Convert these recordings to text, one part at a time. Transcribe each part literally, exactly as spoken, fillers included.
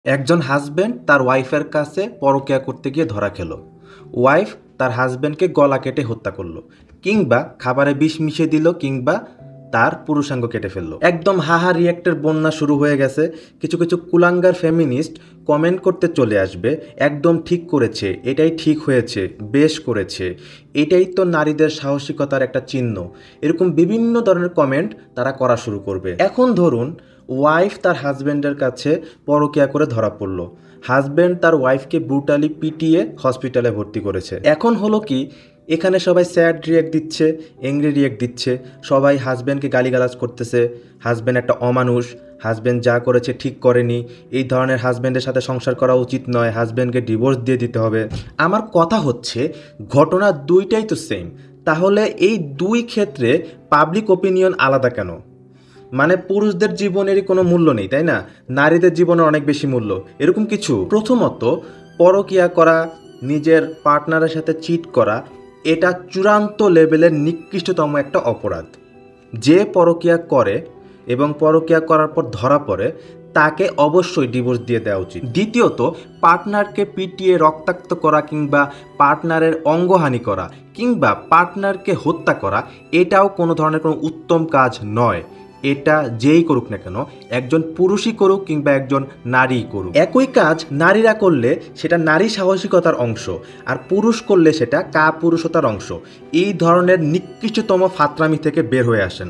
একজন হাজব্যান্ড তার ওয়াইফের কাছে পরকীয়া করতে গিয়ে ধরা খেলো। ওয়াইফ তার হাজব্যান্ডকে গলা কেটে হত্যা করলো, কিংবা খাবারে বিষ মিশিয়ে দিল, কিংবা তার পুরুষাঙ্গ কেটে ফেললো। একদম হাহা রিয়েক্টের বন্যা শুরু হয়ে গেছে। কিছু কিছু কুলাঙ্গার ফেমিনিস্ট কমেন্ট করতে চলে আসবে, একদম ঠিক করেছে, এটাই ঠিক হয়েছে, বেশ করেছে, এটাই তো নারীদের সাহসিকতার একটা চিহ্ন। এরকম বিভিন্ন ধরনের কমেন্ট তারা করা শুরু করবে। এখন ধরুন ওয়াইফ তার হাজব্যান্ডের কাছে পরকীয়া করে ধরা পড়লো। হাজব্যান্ড তার ওয়াইফকে ব্রুটালি পিটিয়ে হসপিটালে ভর্তি করেছে। এখন হলো কি, এখানে সবাই স্যাড রিয়েক্ট দিচ্ছে, এংরি রিয়েক্ট দিচ্ছে, সবাই হাজব্যান্ডকে গালিগালাজ করতেছে, হাজব্যান্ড একটা অমানুষ, হাজব্যান্ড যা করেছে ঠিক করেনি, এই ধরনের হাজব্যান্ডের সাথে সংসার করা উচিত নয়, হাজব্যান্ডকে ডিভোর্স দিয়ে দিতে হবে। আমার কথা হচ্ছে ঘটনা দুইটাই তো সেম, তাহলে এই দুই ক্ষেত্রে পাবলিক ওপিনিয়ন আলাদা কেন? মানে পুরুষদের জীবনেরই কোনো মূল্য নেই, তাই না? নারীদের জীবনের অনেক বেশি মূল্য, এরকম কিছু? প্রথমত, পরকীয়া করা, নিজের পার্টনারের সাথে চিট করা, এটা চূড়ান্ত লেভেলের নিকৃষ্টতম একটা অপরাধ। যে পরকীয়া করে এবং পরকীয়া করার পর ধরা পড়ে তাকে অবশ্যই ডিভোর্স দিয়ে দেওয়া উচিত। দ্বিতীয়ত, পার্টনারকে পিটিয়ে রক্তাক্ত করা, কিংবা পার্টনারের অঙ্গহানি করা, কিংবা পার্টনারকে হত্যা করা, এটাও কোনো ধরনের কোনো উত্তম কাজ নয়। এটা যেই করুক না কেন, একজন পুরুষই করুক কিংবা একজন নারীই করুক, একই কাজ নারীরা করলে সেটা নারী সাহসিকতার অংশ, আর পুরুষ করলে সেটা কাপুরুষতার অংশ। এই ধরনের নিকৃষ্টতম ফাত্রামি থেকে বের হয়ে আসেন।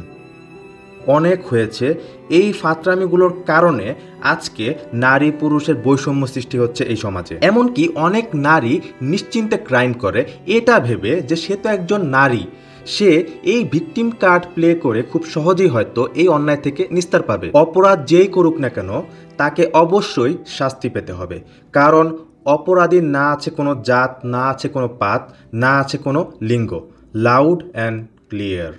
অনেক হয়েছে। এই ফাত্রামিগুলোর কারণে আজকে নারী পুরুষের বৈষম্য সৃষ্টি হচ্ছে এই সমাজে। এমনকি অনেক নারী নিশ্চিন্তে ক্রাইম করে এটা ভেবে যে সে তো একজন নারী, সে এই ভিকটিম কার্ড প্লে করে খুব সহজেই হয়তো এই অন্যায় থেকে নিস্তার পাবে। অপরাধ যেই করুক না কেন তাকে অবশ্যই শাস্তি পেতে হবে, কারণ অপরাধীর না আছে কোনো জাত, না আছে কোনো পাত, না আছে কোনো লিঙ্গ। Loud and clear.